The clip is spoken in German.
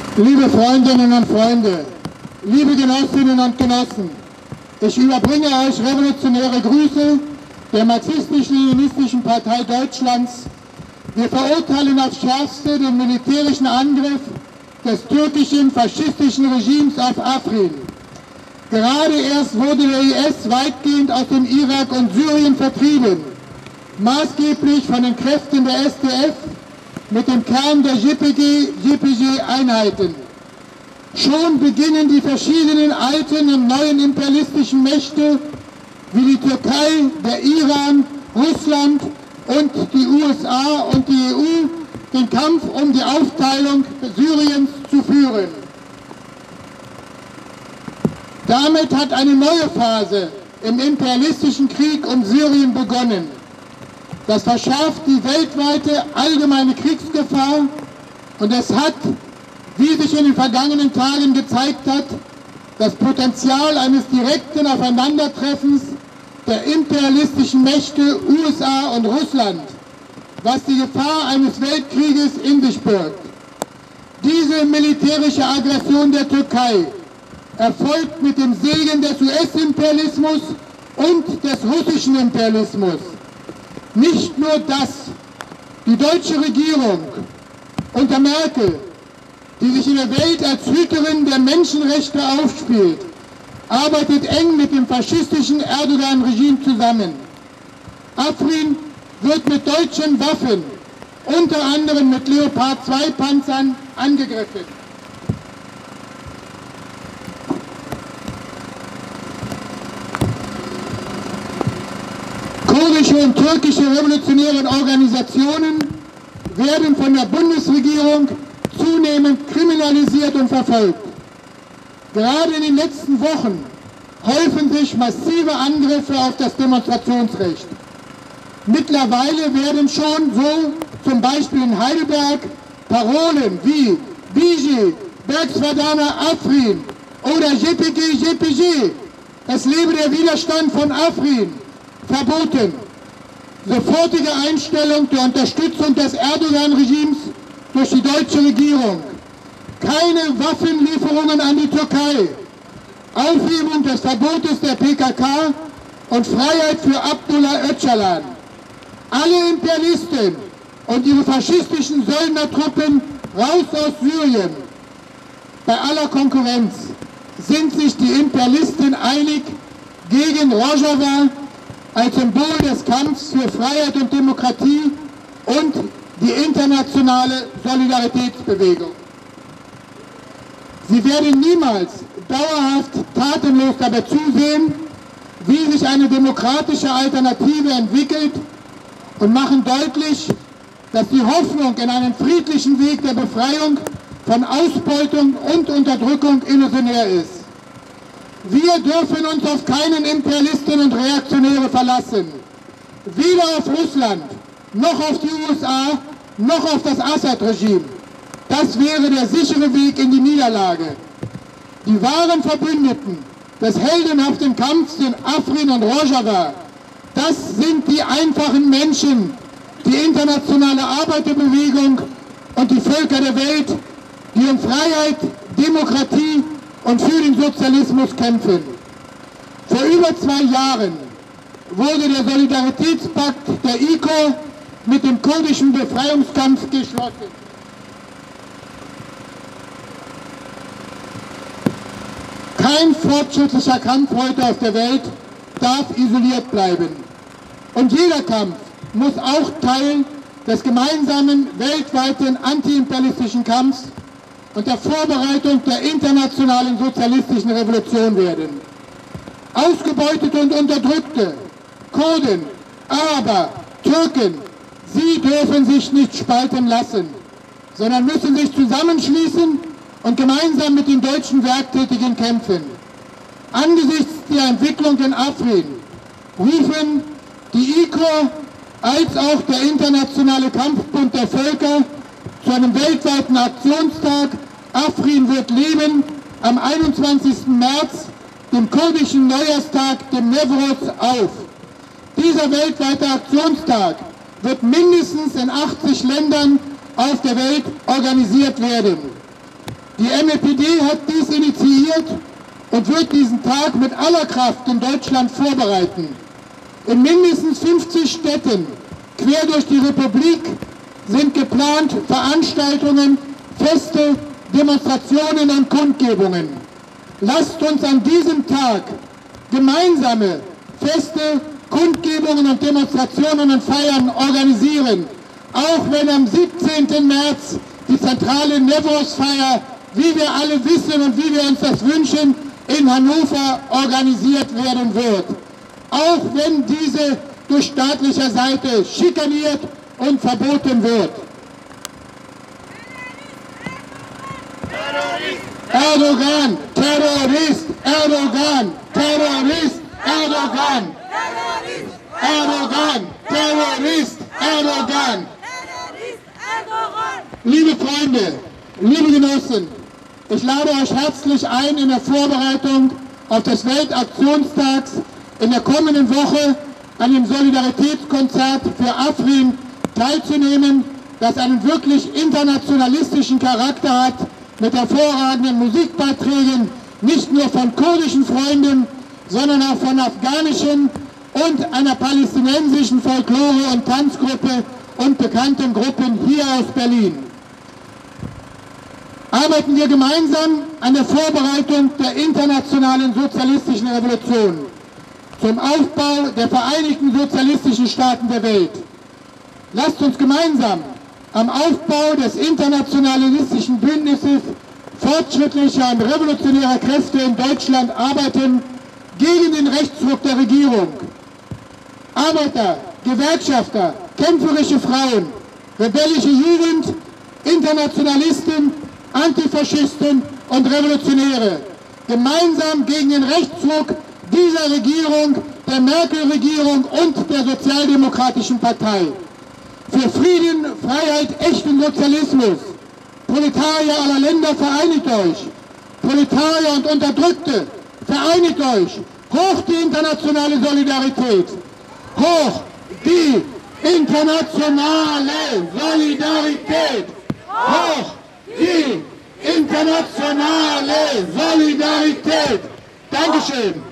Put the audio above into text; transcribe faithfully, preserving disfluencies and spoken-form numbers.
Liebe Freundinnen und Freunde, liebe Genossinnen und Genossen, ich überbringe euch revolutionäre Grüße der Marxistisch-Leninistischen Partei Deutschlands. Wir verurteilen aufs Schärfste den militärischen Angriff des türkischen faschistischen Regimes auf Afrin. Gerade erst wurde der I S weitgehend aus dem Irak und Syrien vertrieben, maßgeblich von den Kräften der S D F mit dem Kern der J P G-Einheiten. Schon beginnen die verschiedenen alten und neuen imperialistischen Mächte wie die Türkei, der Iran, Russland und die U S A und die E U den Kampf um die Aufteilung Syriens zu führen. Damit hat eine neue Phase im imperialistischen Krieg um Syrien begonnen. Das verschärft die weltweite allgemeine Kriegsgefahr und es hat, wie sich in den vergangenen Tagen gezeigt hat, das Potenzial eines direkten Aufeinandertreffens der imperialistischen Mächte U S A und Russland, was die Gefahr eines Weltkrieges in sich birgt. Diese militärische Aggression der Türkei erfolgt mit dem Segen des U S-Imperialismus und des russischen Imperialismus. Nicht nur das, die deutsche Regierung unter Merkel, die sich in der Welt als Hüterin der Menschenrechte aufspielt, arbeitet eng mit dem faschistischen Erdogan-Regime zusammen. Afrin wird mit deutschen Waffen, unter anderem mit Leopard zwei Panzern, angegriffen. Kurdische und türkische revolutionäre Organisationen werden von der Bundesregierung zunehmend kriminalisiert und verfolgt. Gerade in den letzten Wochen häufen sich massive Angriffe auf das Demonstrationsrecht. Mittlerweile werden schon so zum Beispiel in Heidelberg Parolen wie Biji, Bergsverdana Afrin oder J P G, J P G, es lebe der Widerstand von Afrin, verboten. Sofortige Einstellung der Unterstützung des Erdogan-Regimes durch die deutsche Regierung. Keine Waffenlieferungen an die Türkei. Aufhebung des Verbotes der P K K und Freiheit für Abdullah Öcalan. Alle Imperialisten und ihre faschistischen Söldnertruppen raus aus Syrien. Bei aller Konkurrenz sind sich die Imperialisten einig gegen Rojava als Symbol des Kampfs für Freiheit und Demokratie und die internationale Solidaritätsbewegung. Sie werden niemals dauerhaft tatenlos dabei zusehen, wie sich eine demokratische Alternative entwickelt und machen deutlich, dass die Hoffnung in einen friedlichen Weg der Befreiung von Ausbeutung und Unterdrückung illusionär ist. Wir dürfen uns auf keinen Imperialisten und Reaktionäre verlassen. Weder auf Russland, noch auf die U S A, noch auf das Assad-Regime. Das wäre der sichere Weg in die Niederlage. Die wahren Verbündeten des heldenhaften Kampfs in Afrin und Rojava, das sind die einfachen Menschen, die internationale Arbeiterbewegung und die Völker der Welt, die um Freiheit, Demokratie und für den Sozialismus kämpfen. Vor über zwei Jahren wurde der Solidaritätspakt der I K O mit dem kurdischen Befreiungskampf geschlossen. Kein fortschrittlicher Kampf heute auf der Welt darf isoliert bleiben. Und jeder Kampf muss auch Teil des gemeinsamen weltweiten antiimperialistischen Kampfs und der Vorbereitung der internationalen sozialistischen Revolution werden. Ausgebeutete und Unterdrückte, Kurden, Araber, Türken, sie dürfen sich nicht spalten lassen, sondern müssen sich zusammenschließen und gemeinsam mit den deutschen Werktätigen kämpfen. Angesichts der Entwicklung in Afrin rufen die I K O als auch der Internationale Kampfbund der Völker zu einem weltweiten Aktionstag Afrin wird leben am einundzwanzigsten März, dem kurdischen Neujahrstag, dem Newroz, auf. Dieser weltweite Aktionstag wird mindestens in achtzig Ländern auf der Welt organisiert werden. Die M E P D hat dies initiiert und wird diesen Tag mit aller Kraft in Deutschland vorbereiten. In mindestens fünfzig Städten quer durch die Republik sind geplant Veranstaltungen, Feste, Demonstrationen und Kundgebungen. Lasst uns an diesem Tag gemeinsame Feste, Kundgebungen und Demonstrationen und Feiern organisieren, auch wenn am siebzehnten März die zentrale Nevros-Feier, wie wir alle wissen und wie wir uns das wünschen, in Hannover organisiert werden wird. Auch wenn diese durch staatlicher Seite schikaniert und verboten wird. Erdogan, Terrorist, Erdogan, Terrorist, Erdogan, Erdogan, Terrorist, Erdogan. Liebe Freunde, liebe Genossen, ich lade euch herzlich ein, in der Vorbereitung auf das Weltaktionstags in der kommenden Woche an dem Solidaritätskonzert für Afrin teilzunehmen, das einen wirklich internationalistischen Charakter hat, mit hervorragenden Musikbeiträgen, nicht nur von kurdischen Freunden, sondern auch von afghanischen und einer palästinensischen Folklore- und Tanzgruppe und bekannten Gruppen hier aus Berlin. Arbeiten wir gemeinsam an der Vorbereitung der internationalen sozialistischen Revolution zum Aufbau der Vereinigten Sozialistischen Staaten der Welt. Lasst uns gemeinsam am Aufbau des internationalistischen Bündnisses fortschrittlicher und revolutionärer Kräfte in Deutschland arbeiten gegen den Rechtsruck der Regierung. Arbeiter, Gewerkschafter, kämpferische Frauen, rebellische Jugend, Internationalisten, Antifaschisten und Revolutionäre. Gemeinsam gegen den Rechtsruck dieser Regierung, der Merkel-Regierung und der Sozialdemokratischen Partei. Für Frieden, Freiheit, echten Sozialismus. Proletarier aller Länder, vereinigt euch. Proletarier und Unterdrückte, vereinigt euch. Hoch die internationale Solidarität. Hoch die internationale Solidarität. Hoch die internationale Solidarität. Dankeschön.